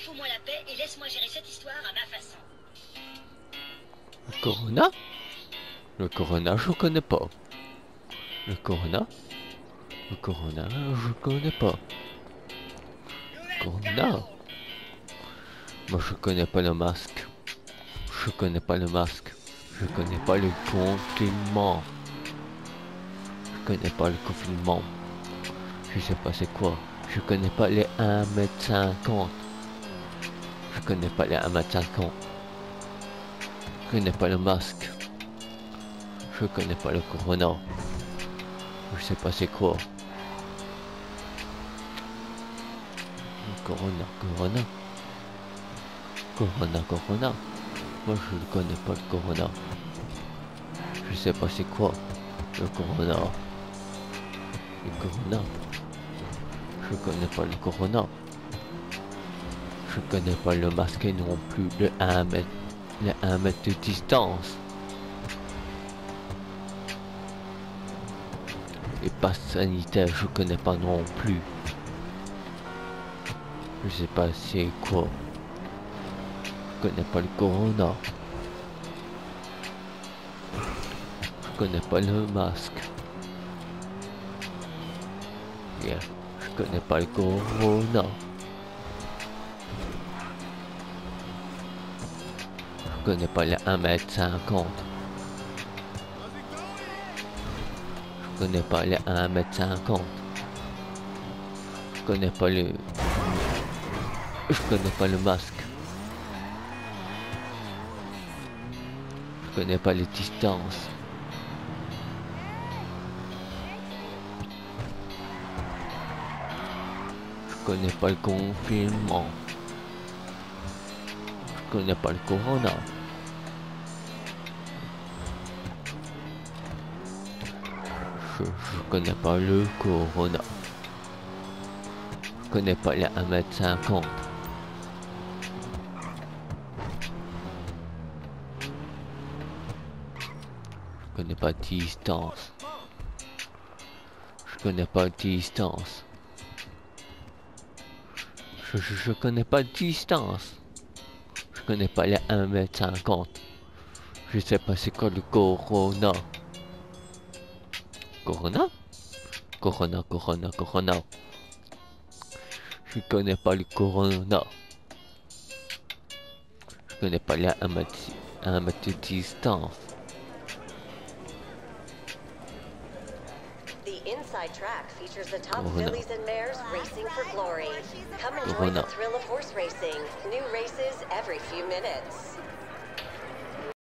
Fous-moi la paix et laisse-moi gérer cette histoire à ma façon. Le Corona? Le Corona, je connais pas. Le Corona? Le Corona, je connais pas. Corona? Moi, je connais pas le masque. Je connais pas le masque. Je connais pas le confinement. Je connais pas le confinement. Je sais pas c'est quoi. Je connais pas les 1,50 m. Je connais pas les 1,50 m. Je connais pas le masque. Je connais pas le corona. Je sais pas c'est quoi. Le corona, corona. Corona, corona. Moi je ne connais pas le corona. Je sais pas c'est quoi. Le corona. Le corona. Je connais pas le corona. Je connais pas le masque non plus. Le 1 mètre. Les 1 mètre de distance. Les passes sanitaires, je connais pas non plus. Je sais pas c'est quoi. Je connais pas le corona. Je connais pas le masque. Yeah. Je connais pas le corona. Je connais pas les 1,50 m. Je connais pas les 1,50 m. Je connais pas le... Je connais pas le masque. Je connais pas les distances. Je connais pas le confinement. Je connais pas le corona. Je connais pas le corona. Je connais pas les 1,50 m. Je connais pas distance. Je connais pas distance. Je connais pas distance. Je connais pas les 1,50 m. Je sais pas c'est quoi le corona. Corona? Corona, corona, corona. Je connais pas le corona. Je connais pas les 1 mètre de distance. The inside track features the top Corona. fillies and mares racing for glory. Come enjoy Corona. the thrill of horse racing. New races every few minutes.